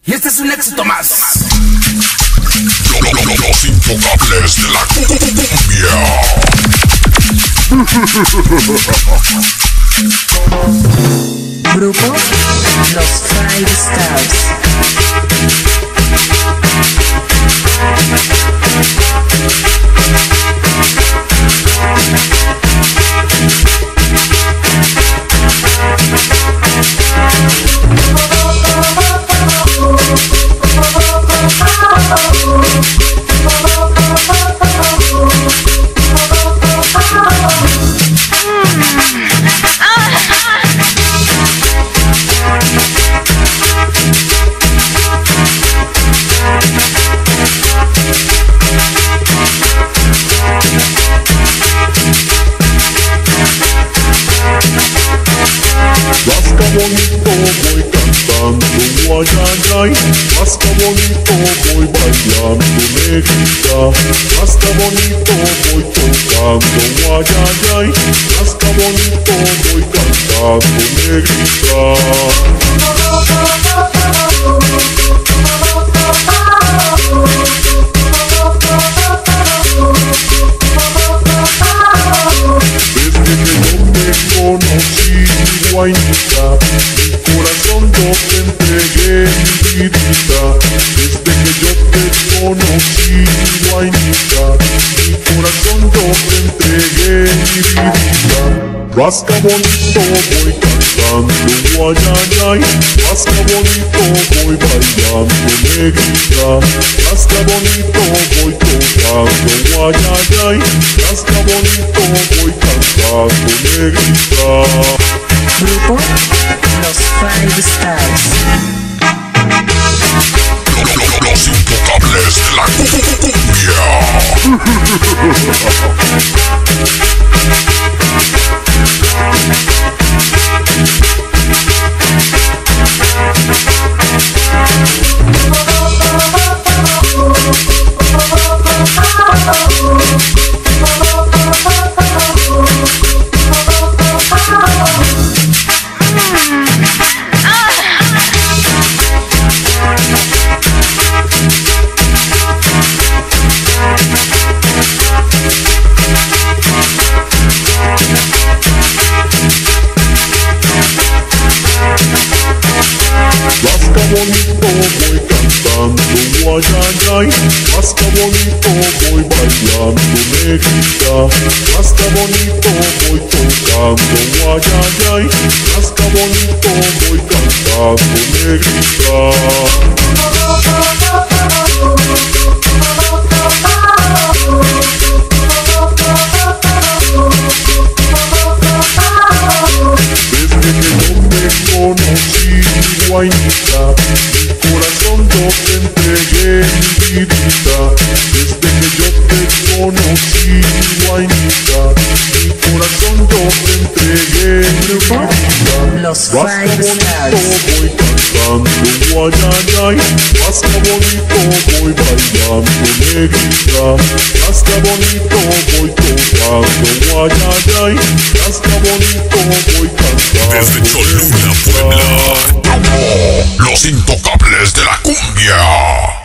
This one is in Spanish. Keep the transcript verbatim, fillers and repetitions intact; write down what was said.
Y este es un éxito más. Los intocables de la cumbia. Grupo Los Five Stars. Masca bonito voy cantando, ay ay ay. Masca bonito voy bailando, negrita. Masca bonito voy tocando, ay ay ay. Masca bonito voy cantando, negrita. Guainita, mi corazón yo te entregué, mi vidita. Desde que yo te conocí, guainita, mi corazón yo te entregué, mi vidita. Rasca bonito voy cantando, ay ay ay. Rasca bonito voy bailando, negrita. Rasca bonito voy tocando, ay ay ay. Rasca bonito voy cantando, negrita. Grupo Los Five Stars. Los intocables de la cumbia. Masca bonito voy cantando, ay ay ay. Masca bonito voy bailando, negrita. Masca bonito voy tocando, ay ay ay. Masca bonito voy cantando, negrita. Guainita, mi corazón yo te entregué, mi vidita. Desde que yo te conocí, guainita, mi corazón yo te entregué, mi vidita. Los Masca Five bonito Stars. voy cantando, ay ay ay. Masca bonito voy bailando, negrita. Masca bonito voy tocando, ay ay ay. Masca bonito voy cantando, Desde Cholula, Puebla. Los intocables de la cumbia.